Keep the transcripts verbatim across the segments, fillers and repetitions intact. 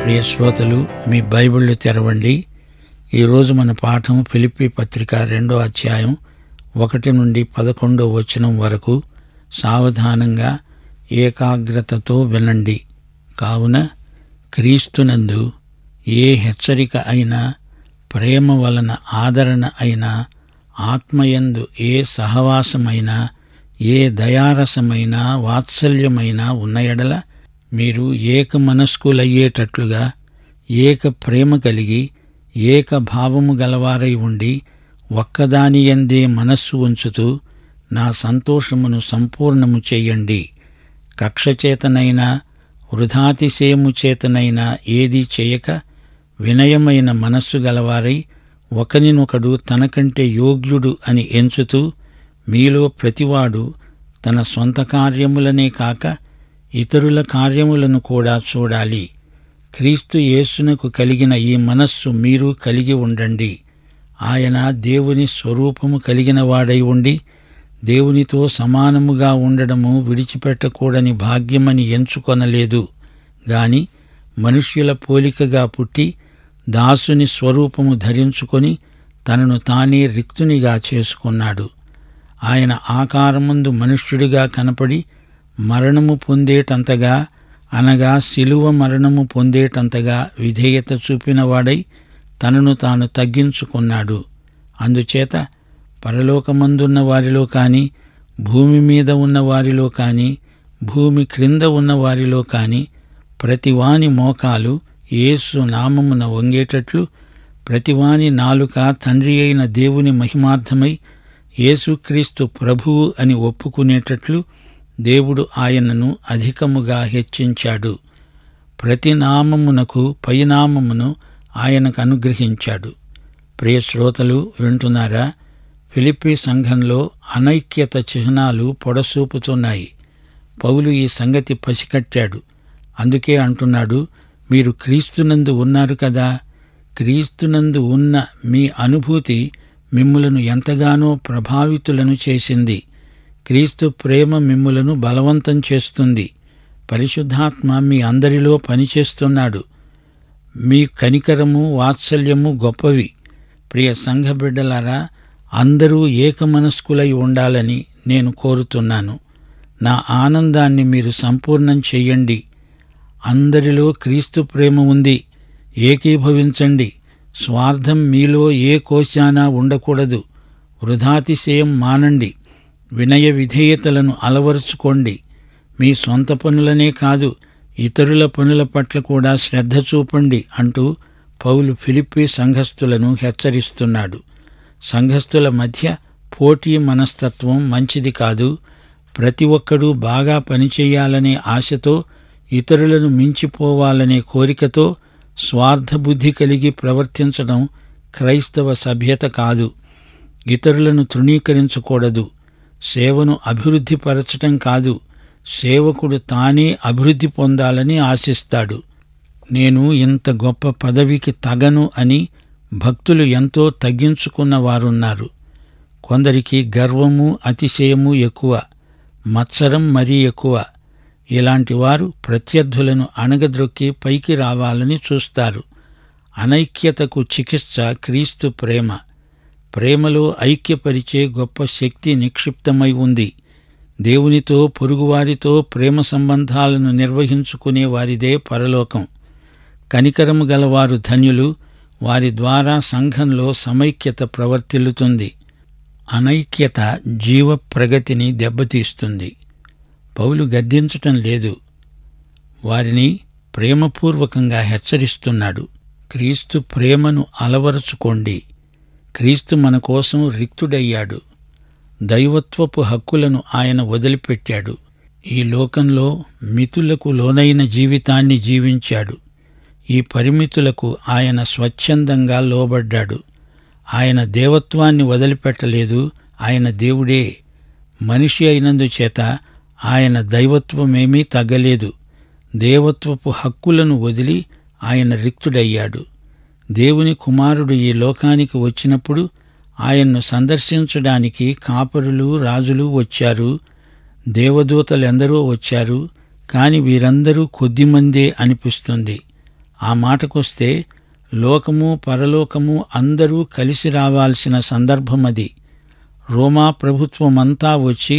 ప్రియ శ్రోతలు, మీ బైబిళ్ళు తెరవండి. ఈరోజు మన పాఠం ఫిలిప్పీ పత్రిక రెండో అధ్యాయం ఒకటి నుండి పదకొండో వచనం వరకు. సావధానంగా ఏకాగ్రతతో వినండి. కావున క్రీస్తునందు ఏ హెచ్చరిక అయినా, ప్రేమ వలన ఆదరణ అయినా, ఆత్మయందు ఏ సహవాసమైనా, ఏ దయారసమైనా, వాత్సల్యమైనా ఉన్న ఎడల మీరు ఏక మనస్కులయ్యేటట్లుగా ఏక ప్రేమ కలిగి ఏక భావము గలవారై ఉండి ఒక్కదానియందే మనస్సు ఉంచుతూ నా సంతోషమును సంపూర్ణము చెయ్యండి. కక్షచేతనైనా వృథాతిశయము చేతనైనా ఏదీ చేయక వినయమైన మనస్సు గలవారై ఒకనినొకడు తనకంటే యోగ్యుడు అని ఎంచుతూ మీలో ప్రతివాడు తన సొంత కార్యములనే కాక ఇతరుల కార్యములను కూడా చూడాలి. క్రీస్తు యేసునకు కలిగిన ఈ మనస్సు మీరు కలిగి ఉండండి. ఆయన దేవుని స్వరూపము కలిగిన వాడై ఉండి దేవునితో సమానముగా ఉండడము విడిచిపెట్టకూడని భాగ్యమని ఎంచుకొనలేదు గాని మనుష్యుల పోలికగా పుట్టి దాసుని స్వరూపము ధరించుకొని తనను తానే రిక్తునిగా చేసుకున్నాడు. ఆయన ఆకారమందు మనుష్యుడిగా కనపడి మరణము పొందేటంతగా, అనగా శిలువ మరణము పొందేటంతగా విధేయత చూపినవాడై తనను తాను తగ్గించుకున్నాడు. అందుచేత పరలోకమందున్న వారిలో కాని, భూమి మీద ఉన్న వారిలో కాని, భూమి క్రింద ఉన్న వారిలో కాని ప్రతివాని మోకాలు యేసు నామమున వంగేటట్లు, ప్రతివాని నాలుక తండ్రి అయిన దేవుని మహిమార్థమై యేసుక్రీస్తు ప్రభువు అని ఒప్పుకునేటట్లు దేవుడు ఆయనను అధికముగా హెచ్చించాడు. ప్రతి నామమునకు పైనామమును ఆయనకు అనుగ్రహించాడు. ప్రియ శ్రోతలు, వింటున్నారా? ఫిలిప్పీ సంఘంలో అనైక్యత చిహ్నాలు పొడసూపుతున్నాయి. పౌలు ఈ సంగతి పసికట్టాడు. అందుకే అంటున్నాడు, మీరు క్రీస్తునందు ఉన్నారు కదా. క్రీస్తునందు ఉన్న మీ అనుభూతి మిమ్ములను ఎంతగానో ప్రభావితులను చేసింది. క్రీస్తు ప్రేమ మిమ్ములను బలవంతం చేస్తుంది. పరిశుద్ధాత్మ మీ అందరిలో పనిచేస్తున్నాడు. మీ కనికరము, వాత్సల్యము గొప్పవి. ప్రియ సంఘ బిడ్డలారా, అందరూ ఏకమనస్కులై ఉండాలని నేను కోరుతున్నాను. నా ఆనందాన్ని మీరు సంపూర్ణం చెయ్యండి. అందరిలో క్రీస్తు ప్రేమ ఉంది. ఏకీభవించండి. స్వార్థం మీలో ఏ కోశానా ఉండకూడదు. వృథాతిశయం మానండి. వినయ విధేయతలను అలవరుచుకోండి. మీ సొంత పనులనే కాదు, ఇతరుల పనుల పట్ల కూడా శ్రద్ధ చూపండి అంటూ పౌలు ఫిలిప్పీ సంఘస్థులను హెచ్చరిస్తున్నాడు. సంఘస్థుల మధ్య పోటీ మనస్తత్వం మంచిది కాదు. ప్రతి ఒక్కడూ బాగా పనిచేయాలనే ఆశతో, ఇతరులను మించిపోవాలనే కోరికతో స్వార్థబుద్ధి కలిగి ప్రవర్తించడం క్రైస్తవ సభ్యత కాదు. ఇతరులను తృణీకరించకూడదు. సేవను అభివృద్ధిపరచటం కాదు, సేవకుడు తానే అభివృద్ధి పొందాలని ఆశిస్తాడు. నేను ఇంత గొప్ప పదవికి తగను అని భక్తులు ఎంతో తగ్గించుకున్న వారున్నారు. కొందరికి గర్వము, అతిశయము ఎక్కువ, మత్సరం మరీ ఎక్కువ. ఇలాంటి వారు ప్రత్యర్థులను అణగద్రొక్కి పైకి రావాలని చూస్తారు. అనైక్యతకు చికిత్స క్రీస్తు ప్రేమ. ప్రేమలో ఐక్యపరిచే గొప్ప శక్తి నిక్షిప్తమై ఉంది. దేవునితో, పొరుగువారితో ప్రేమ సంబంధాలను నిర్వహించుకునే వారిదే పరలోకం. కనికరము గలవారు ధన్యులు. వారి ద్వారా సంఘంలో సమైక్యత ప్రవర్తిల్లుతుంది. అనైక్యత జీవ ప్రగతిని దెబ్బతీస్తుంది. పౌలు గద్దించటం లేదు, వారిని ప్రేమపూర్వకంగా హెచ్చరిస్తున్నాడు. క్రీస్తు ప్రేమను అలవరుచుకోండి. క్రీస్తు మన కోసం రిక్తుడయ్యాడు. దైవత్వపు హక్కులను ఆయన వదిలిపెట్టాడు. ఈ లోకంలో మితులకు లోనైన జీవితాన్ని జీవించాడు. ఈ పరిమితులకు ఆయన స్వచ్ఛందంగా లోబడ్డాడు. ఆయన దేవత్వాన్ని వదిలిపెట్టలేదు. ఆయన దేవుడే. మనిషి అయినందుచేత ఆయన దైవత్వమేమీ తగ్గలేదు. దేవత్వపు హక్కులను వదిలి ఆయన రిక్తుడయ్యాడు. దేవుని కుమారుడు ఈ లోకానికి వచ్చినప్పుడు ఆయన్ను సందర్శించడానికి కాపరులు, రాజులు వచ్చారు. దేవదూతలెందరో వచ్చారు. కాని వీరందరూ కొద్దిమందే అనిపిస్తుంది. ఆ మాటకొస్తే లోకము పరలోకము అందరూ కలిసి రావాల్సిన సందర్భమది. రోమా ప్రభుత్వమంతా వచ్చి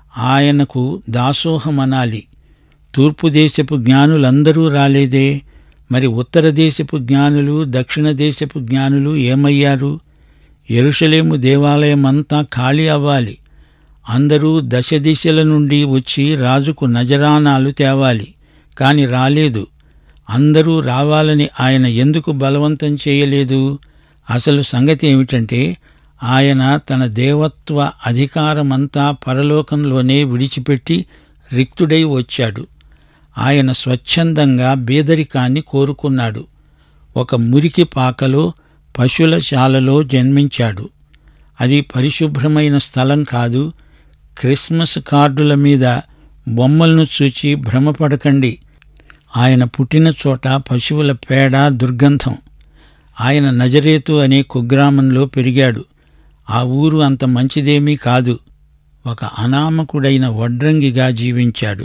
ఆయనకు దాసోహమనాలి. తూర్పు దేశపు జ్ఞానులందరూ రాలేదే, మరి ఉత్తర దేశపు జ్ఞానులు దక్షిణ దేశపు జ్ఞానులు ఏమయ్యారు? యెరూషలేము దేవాలయమంతా ఖాళీ అవ్వాలి. అందరూ దశ దిశల నుండి వచ్చి రాజుకు నజరానాలు తేవాలి. కాని రాలేదు. అందరూ రావాలని ఆయన ఎందుకు బలవంతం చేయలేదు? అసలు సంగతి ఏమిటంటే, ఆయన తన దేవత్వ అధికారమంతా పరలోకంలోనే విడిచిపెట్టి రిక్తుడై వచ్చాడు. ఆయన స్వచ్ఛందంగా బేదరికాన్ని కోరుకున్నాడు. ఒక మురికి పాకలో పశువుల శాలలో జన్మించాడు. అది పరిశుభ్రమైన స్థలం కాదు. క్రిస్మస్ కార్డుల మీద బొమ్మలను చూచి భ్రమపడకండి. ఆయన పుట్టిన చోట పశువుల పేడ దుర్గంధం. ఆయన నజరేతు అనే కుగ్రామంలో పెరిగాడు. ఆ ఊరు అంత మంచిదేమీ కాదు. ఒక అనామకుడైన వడ్రంగిగా జీవించాడు.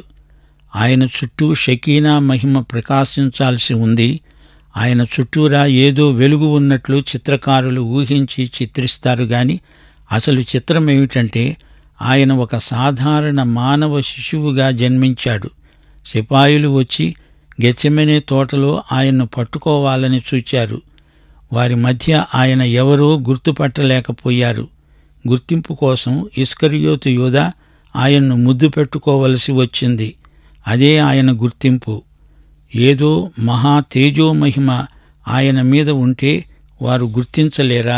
ఆయన చుట్టూ షకీనా మహిమ ప్రకాశించాల్సి ఉంది. ఆయన చుట్టూరా ఏదో వెలుగు ఉన్నట్లు చిత్రకారులు ఊహించి చిత్రిస్తారు గాని అసలు చిత్రమేమిటంటే, ఆయన ఒక సాధారణ మానవ శిశువుగా జన్మించాడు. సిపాయిలు వచ్చి గెత్సెమనే తోటలో ఆయన్ను పట్టుకోవాలని చూచారు. వారి మధ్య ఆయన ఎవరో గుర్తుపట్టలేకపోయారు. గుర్తింపు కోసం ఇస్కరియోతు యూదా ఆయన్ను ముద్దు పెట్టుకోవలసి వచ్చింది. అదే ఆయన గుర్తింపు. ఏదో మహా తేజోమహిమ ఆయన మీద ఉంటే వారు గుర్తించలేరా?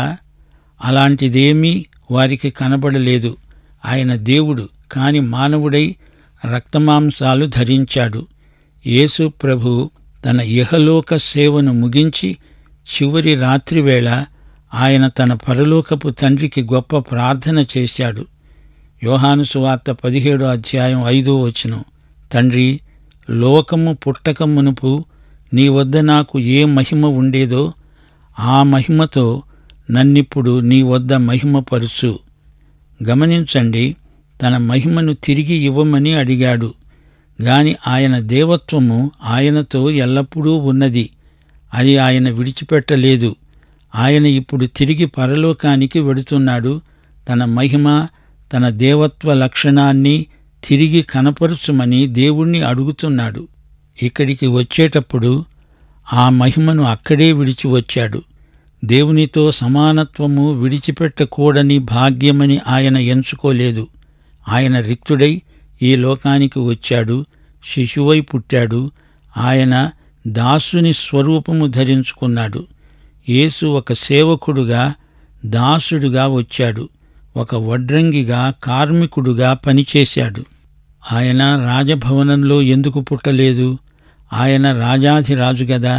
అలాంటిదేమీ వారికి కనబడలేదు. ఆయన దేవుడు, కాని మానవుడై రక్తమాంసాలు ధరించాడు. యేసు ప్రభు తన ఇహలోక సేవను ముగించి చివరి రాత్రివేళ ఆయన తన పరలోకపు తండ్రికి గొప్ప ప్రార్థన చేశాడు. యోహాను సువార్త పదిహేడో అధ్యాయం ఐదో వచనం, తండ్రి, లోకము పుట్టక మునుపు నీ వద్ద నాకు ఏ మహిమ ఉండేదో ఆ మహిమతో నన్నిప్పుడు నీ వద్ద మహిమపరుచు. గమనించండి, తన మహిమను తిరిగి ఇవ్వమని అడిగాడు. గాని ఆయన దేవత్వము ఆయనతో ఎల్లప్పుడూ ఉన్నది. అది ఆయన విడిచిపెట్టలేదు. ఆయన ఇప్పుడు తిరిగి పరలోకానికి వెడుతున్నాడు. తన మహిమ, తన దేవత్వ లక్షణాన్ని తిరిగి కనపరుచుమని దేవుణ్ణి అడుగుతున్నాడు. ఇక్కడికి వచ్చేటప్పుడు ఆ మహిమను అక్కడే విడిచి వచ్చాడు. దేవునితో సమానత్వము విడిచిపెట్టకూడని భాగ్యమని ఆయన ఎంచుకోలేదు. ఆయన రిక్తుడై ఈ లోకానికి వచ్చాడు. శిశువై పుట్టాడు. ఆయన దాసుని స్వరూపము ధరించుకున్నాడు. యేసు ఒక సేవకుడుగా, దాసుడుగా వచ్చాడు. ఒక వడ్రంగిగా, కార్మికుడుగా పనిచేశాడు. ఆయన రాజభవనంలో ఎందుకు పుట్టలేదు? ఆయన రాజాధిరాజు గదా.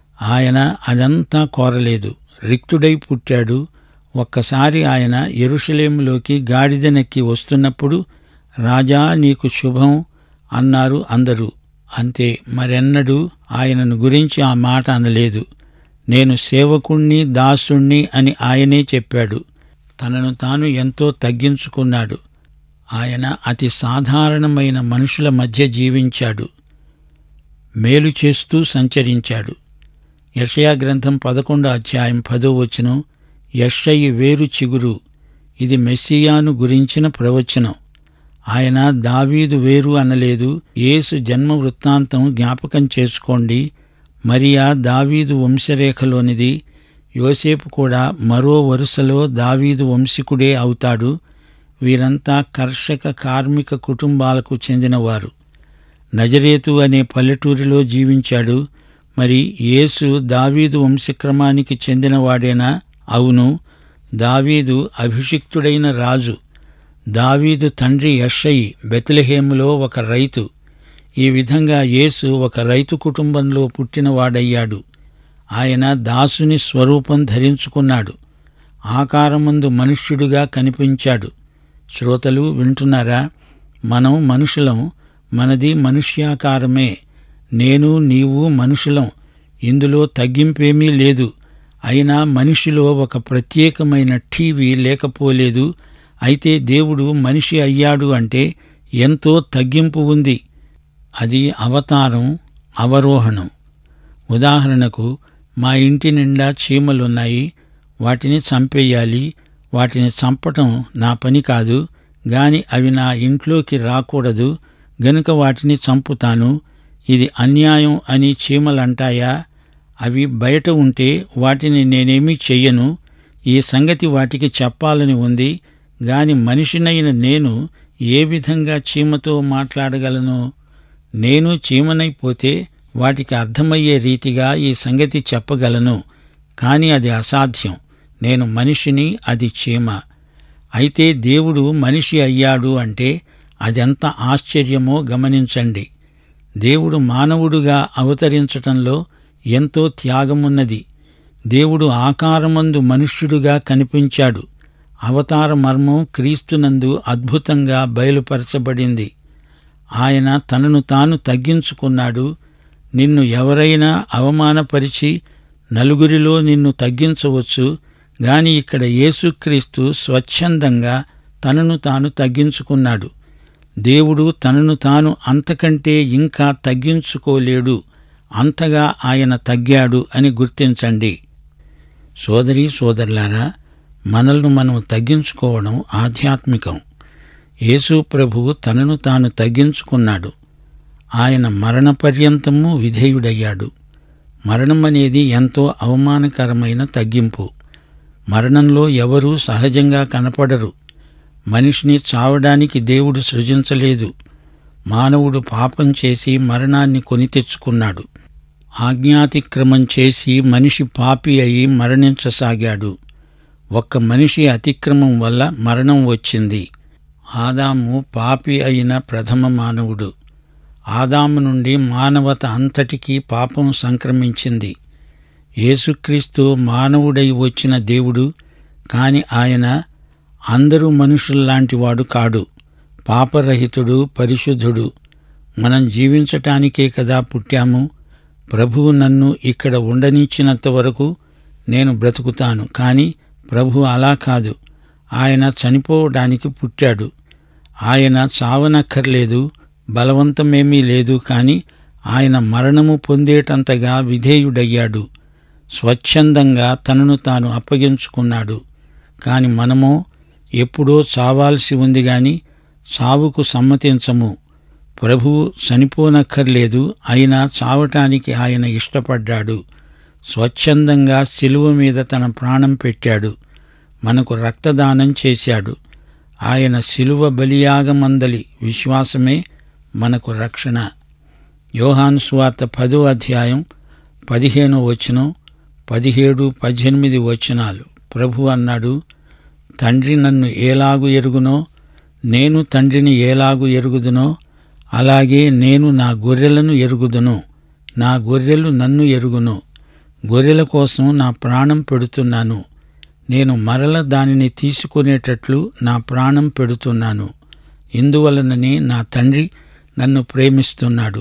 ఆయన అదంతా కోరలేదు. రిక్తుడై పుట్టాడు. ఒక్కసారి ఆయన యెరూషలేములోకి గాడిదనెక్కి వస్తున్నప్పుడు, రాజా నీకు శుభం అన్నారు అందరూ. అంతే, మరెన్నడూ ఆయనను గురించి ఆ మాట అనలేదు. నేను సేవకుణ్ణి, దాసుణ్ణి అని ఆయనే చెప్పాడు. తనను తాను ఎంతో తగ్గించుకున్నాడు. ఆయన అతి సాధారణమైన మనుషుల మధ్య జీవించాడు. మేలు చేస్తూ సంచరించాడు. యెషయా గ్రంథం పదకొండో అధ్యాయం పదో వచనం, యెషయి వేరు చిగురు. ఇది మెస్సియాను గురించిన ప్రవచనం. ఆయన దావీదు వేరు అనలేదు. యేసు జన్మ వృత్తాంతం జ్ఞాపకం చేసుకోండి. మరియా దావీదు వంశరేఖలోనిది. యోసేపు కూడా మరో వరుసలో దావీదు వంశీకుడే అవుతాడు. వీరంతా కర్షక కార్మిక కుటుంబాలకు చెందినవారు. నజరేతు అనే పల్లెటూరిలో జీవించాడు. మరి యేసు దావీదు వంశక్రమానికి చెందినవాడేనా? అవును. దావీదు అభిషిక్తుడైన రాజు. దావీదు తండ్రి యెషయి బెత్లెహేములో ఒక రైతు. ఈ విధంగా యేసు ఒక రైతు కుటుంబంలో పుట్టినవాడయ్యాడు. ఆయన దాసుని స్వరూపం ధరించుకున్నాడు. ఆకారమందు మనుష్యుడుగా కనిపించాడు. శ్రోతలు వింటున్నారా? మనం మనుషులం. మనది మనుష్యాకారమే. నేను, నీవు మనుషులం. ఇందులో తగ్గింపేమీ లేదు. అయినా మనిషిలో ఒక ప్రత్యేకమైన ఠీవి లేకపోలేదు. అయితే దేవుడు మనిషి అయ్యాడు అంటే ఎంతో తగ్గింపు ఉంది. అది అవతారం, అవరోహణం. ఉదాహరణకు, మా ఇంటి నిండా చీమలున్నాయి, వాటిని చంపేయాలి, వాటిని చంపటం నా పని కాదు, గాని అవి నా ఇంట్లోకి రాకూడదు, గనుక వాటిని చంపుతాను, ఇది అన్యాయం అని చీమలంటాయా? అవి బయట ఉంటే వాటిని నేనేమీ చెయ్యను. ఈ సంగతి వాటికి చెప్పాలని ఉంది, గాని మనిషినైన నేను ఏ విధంగా చీమతో మాట్లాడగలను? నేను చీమనైపోతే వాటికి అర్థమయ్యే రీతిగా ఈ సంగతి చెప్పగలను, కాని అది అసాధ్యం. నేను మనిషిని, అది చీమ. అయితే దేవుడు మనిషి అయ్యాడు అంటే అదెంత ఆశ్చర్యమో గమనించండి. దేవుడు మానవుడుగా అవతరించటంలో ఎంతో త్యాగమున్నది. దేవుడు ఆకారమందు మనుష్యుడుగా కనిపించాడు. అవతార మర్మం క్రీస్తునందు అద్భుతంగా బయలుపరచబడింది. ఆయన తనను తాను తగ్గించుకున్నాడు. నిన్ను ఎవరైనా అవమానపరిచి నలుగురిలో నిన్ను తగ్గించవచ్చు, గాని ఇక్కడ యేసుక్రీస్తు స్వచ్ఛందంగా తనను తాను తగ్గించుకున్నాడు. దేవుడు తనను తాను అంతకంటే ఇంకా తగ్గించుకోలేడు, అంతగా ఆయన తగ్గాడు అని గుర్తించండి. సోదరీ సోదరులారా, మనల్ని మనం తగ్గించుకోవడం ఆధ్యాత్మికం. యేసు ప్రభువు తనను తాను తగ్గించుకున్నాడు. ఆయన మరణపర్యంతము విధేయుడయ్యాడు. మరణమనేది ఎంతో అవమానకరమైన తగ్గింపు. మరణంలో ఎవరూ సహజంగా కనపడరు. మనిషిని చావడానికి దేవుడు సృజించలేదు. మానవుడు పాపం చేసి మరణాన్ని కొని తెచ్చుకున్నాడు. ఆజ్ఞాతిక్రమం చేసి మనిషి పాపి అయి మరణించసాగాడు. ఒక్క మనిషి అతిక్రమం వల్ల మరణం వచ్చింది. ఆదాము పాపి అయిన ప్రథమ మానవుడు. ఆదాము నుండి మానవత అంతటికీ పాపం సంక్రమించింది. యేసుక్రీస్తు మానవుడై వచ్చిన దేవుడు, కాని ఆయన అందరూ మనుషుల్లాంటివాడు కాడు. పాపరహితుడు, పరిశుద్ధుడు. మనం జీవించటానికే కదా పుట్టాము. ప్రభువు నన్ను ఇక్కడ ఉండనిచ్చినంత వరకు నేను బ్రతుకుతాను. కాని ప్రభువు అలా కాదు. ఆయన చనిపోవడానికి పుట్టాడు. ఆయన చావనక్కర్లేదు, బలవంతమేమీ లేదు, కాని ఆయన మరణము పొందేటంతగా విధేయుడయ్యాడు. స్వచ్ఛందంగా తనను తాను అప్పగించుకున్నాడు. కాని మనమో ఎప్పుడో చావాల్సి ఉంది గాని చావుకు సమ్మతించము. ప్రభువు చనిపోనక్కర్లేదు, అయినా చావటానికి ఆయన ఇష్టపడ్డాడు. స్వచ్ఛందంగా శిలువ మీద తన ప్రాణం పెట్టాడు. మనకు రక్తదానం చేశాడు. ఆయన శిలువ బలియాగమందలి విశ్వాసమే మనకు రక్షణ. యోహాను సువార్త పదో అధ్యాయం పదిహేనో వచనం, పదిహేడు పద్దెనిమిది వచనాలు. ప్రభు అన్నాడు, తండ్రి నన్ను ఏలాగు ఎరుగునో నేను తండ్రిని ఏలాగు ఎరుగుదునో అలాగే నేను నా గొర్రెలను ఎరుగుదును. నా గొర్రెలు నన్ను ఎరుగును. గొర్రెల కోసం నా ప్రాణం పెడుతున్నాను. నేను మరల దానిని తీసుకునేటట్లు నా ప్రాణం పెడుతున్నాను. ఇందువలననే నా తండ్రి నన్ను ప్రేమిస్తున్నాడు.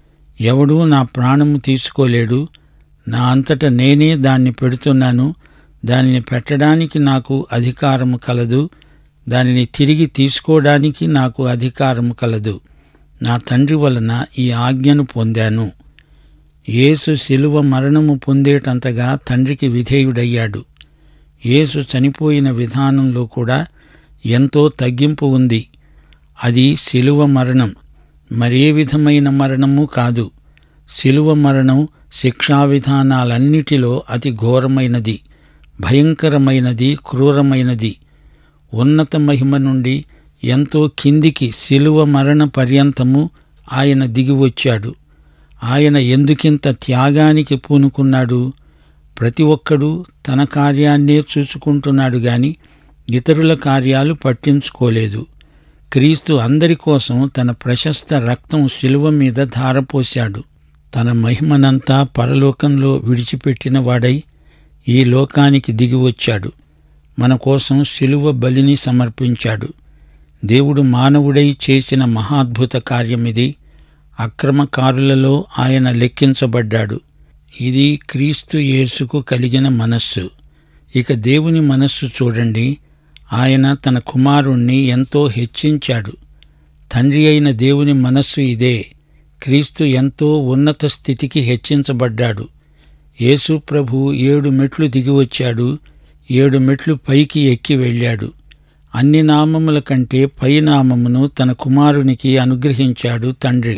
ఎవడూ నా ప్రాణము తీసుకోలేడు. నా అంతట నేనే దాన్ని పెడుతున్నాను. దానిని పెట్టడానికి నాకు అధికారము కలదు. దానిని తిరిగి తీసుకోవడానికి నాకు అధికారము కలదు. నా తండ్రి వలన ఈ ఆజ్ఞను పొందాను. యేసు శిలువ మరణము పొందేటంతగా తండ్రికి విధేయుడయ్యాడు. యేసు చనిపోయిన విధానంలో కూడా ఎంతో తగ్గింపు ఉంది. అది శిలువ మరణం, మరే విధమైన మరణము కాదు. శిలువ మరణం శిక్షా విధానాలన్నిటిలో అతి ఘోరమైనది, భయంకరమైనది, క్రూరమైనది. ఉన్నత మహిమ నుండి ఎంతో కిందికి శిలువ మరణ పర్యంతము ఆయన దిగివచ్చాడు. ఆయన ఎందుకింత త్యాగానికి పూనుకున్నాడు? ప్రతి ఒక్కడూ తన కార్యాన్నే చూసుకుంటున్నాడు గాని ఇతరుల కార్యాలు పట్టించుకోలేదు. క్రీస్తు అందరి కోసం తన ప్రశస్త రక్తం శిలువ మీద ధారపోశాడు. తన మహిమనంతా పరలోకంలో విడిచిపెట్టిన వాడై ఈ లోకానికి దిగివచ్చాడు. మన కోసం శిలువ బలిని సమర్పించాడు. దేవుడు మానవుడై చేసిన మహాద్భుత కార్యమిది. అక్రమకారులలో ఆయన లెక్కించబడ్డాడు. ఇది క్రీస్తు యేసుకు కలిగిన మనస్సు. ఇక దేవుని మనస్సు చూడండి. ఆయన తన కుమారుణ్ణి ఎంతో హెచ్చించాడు. తండ్రి అయిన దేవుని మనస్సు ఇదే. క్రీస్తు ఎంతో ఉన్నత స్థితికి హెచ్చించబడ్డాడు. యేసు ప్రభువు ఏడు మెట్లు దిగివచ్చాడు, ఏడు మెట్లు పైకి ఎక్కి వెళ్ళాడు. అన్ని నామముల కంటే పై నామమును తన కుమారునికి అనుగ్రహించాడు తండ్రి.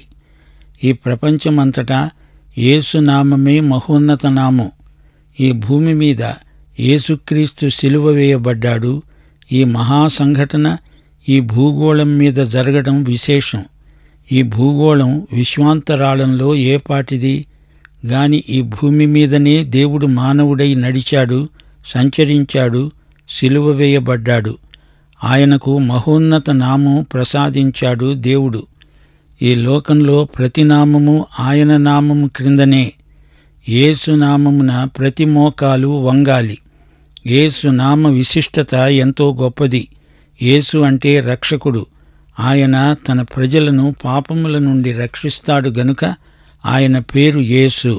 ఈ ప్రపంచమంతటా యేసు నామమే మహోన్నత నామం. ఈ భూమి మీద యేసుక్రీస్తు సిలువ వేయబడ్డాడు. ఈ మహాసంఘటన ఈ భూగోళం మీద జరగడం విశేషం. ఈ భూగోళం విశ్వాంతరాళంలో ఏపాటిది గాని ఈ భూమి మీదనే దేవుడు మానవుడై నడిచాడు, సంచరించాడు, సిలువ వేయబడ్డాడు. ఆయనకు మహోన్నత నామం ప్రసాదించాడు దేవుడు. ఈ లోకంలో ప్రతి నామము ఆయన నామము క్రిందనే. యేసు నామమున ప్రతి మోకాలు వంగాలి. యేసు నామ విశిష్టత ఎంతో గొప్పది. యేసు అంటే రక్షకుడు. ఆయన తన ప్రజలను పాపముల నుండి రక్షిస్తాడు గనుక ఆయన పేరు యేసు.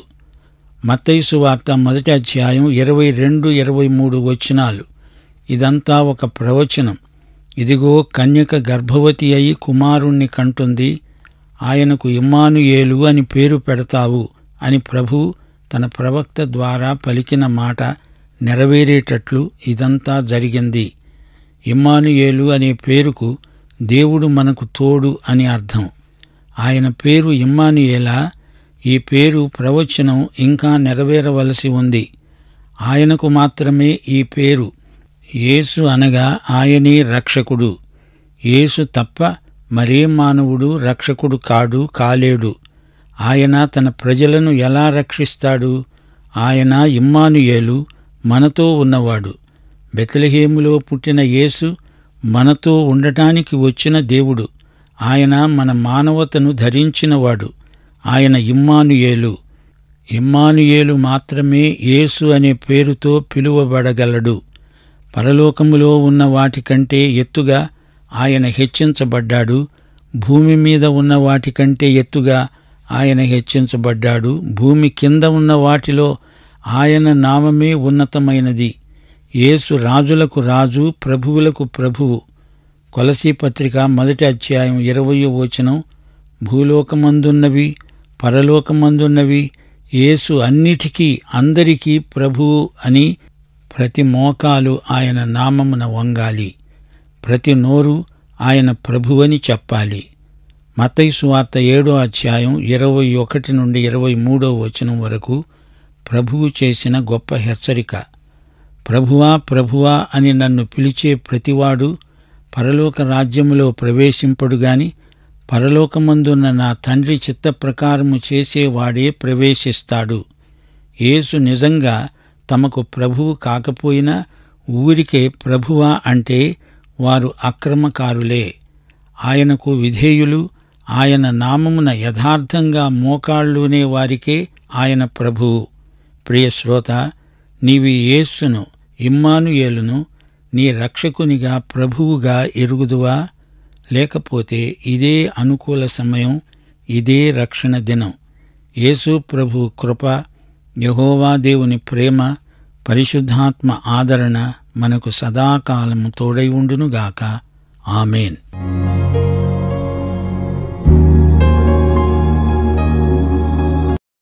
మత్తయి సువార్త మొదటి అధ్యాయం ఇరవై రెండు ఇరవై మూడు వచనాలు. ఇదంతా ఒక ప్రవచనం. ఇదిగో, కన్యక గర్భవతి అయి కుమారుణ్ణి కంటుంది. ఆయనకు ఇమ్మానుయేలు అని పేరు పెడతావు అని ప్రభువు తన ప్రవక్త ద్వారా పలికిన మాట నెరవేరేటట్లు ఇదంతా జరిగింది. ఇమ్మానుయేలు అనే పేరుకు దేవుడు మనకు తోడు అని అర్థం. ఆయన పేరు ఇమ్మానుయేలా. ఈ పేరు ప్రవచనం ఇంకా నెరవేరవలసి ఉంది. ఆయనకు మాత్రమే ఈ పేరు. యేసు అనగా ఆయనే రక్షకుడు. యేసు తప్ప మరే మానవుడు రక్షకుడు కాడు, కాలేడు. ఆయన తన ప్రజలను ఎలా రక్షిస్తాడు? ఆయన ఇమ్మానుయేలు, మనతో ఉన్నవాడు. బెత్లెహేములో పుట్టిన యేసు మనతో ఉండటానికి వచ్చిన దేవుడు. ఆయన మన మానవతను ధరించినవాడు. ఆయన ఇమ్మానుయేలు. ఇమ్మానుయేలు మాత్రమే యేసు అనే పేరుతో పిలువబడగలడు. పరలోకములో ఉన్న వాటికంటే ఎత్తుగా ఆయన హెచ్చించబడ్డాడు. భూమి మీద ఉన్న వాటికంటే ఎత్తుగా ఆయన హెచ్చించబడ్డాడు. భూమి కింద ఉన్న వాటిలో ఆయన నామమే ఉన్నతమైనది. యేసు రాజులకు రాజు, ప్రభువులకు ప్రభువు. కొలసీ పత్రిక మొదటి అధ్యాయం ఇరవయో వచనం. భూలోకమందున్నవి, పరలోకమందున్నవి యేసు అన్నిటికీ అందరికీ ప్రభువు అని ప్రతి మోకాలు ఆయన నామమున వంగాలి. ప్రతి నోరు ఆయన ప్రభువని చెప్పాలి. మత్తయి సువార్త ఏడో అధ్యాయం ఇరవై ఒకటి నుండి ఇరవై మూడో వచనం వరకు ప్రభువు చేసిన గొప్ప హెచ్చరిక. ప్రభువా, ప్రభువా అని నన్ను పిలిచే ప్రతివాడు పరలోక రాజ్యములో ప్రవేశింపడుగాని పరలోకమందున్న నా తండ్రి చిత్త ప్రకారము చేసేవాడే ప్రవేశిస్తాడు. యేసు నిజంగా తమకు ప్రభువు కాకపోయినా ఊరికే ప్రభువా అంటే వారు అక్రమకారులే. ఆయనకు విధేయులు, ఆయన నామమున యథార్థంగా మోకాళ్ళూనే వారికే ఆయన ప్రభువు. ప్రియ శ్రోత, నీవి యేసును, ఇమ్మానుయేలును నీ రక్షకునిగా, ప్రభువుగా ఎరుగుదువా? లేకపోతే ఇదే అనుకూల సమయం, ఇదే రక్షణ దినం. యేసు ప్రభు కృప, యెహోవా దేవుని ప్రేమ, పరిశుద్ధాత్మ ఆదరణ మనకు సదాకాలము తోడై ఉండునుగాక. ఆమేన్.